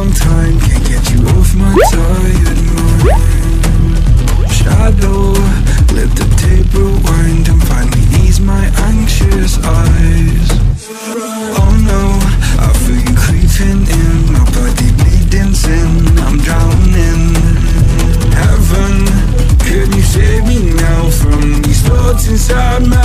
long time, can't get you off my tired mind. Shadow, let the tape rewind and finally ease my anxious eyes. Oh no, I feel you creeping in, my body bleeding sin, I'm drowning. Heaven, can you save me now from these thoughts inside my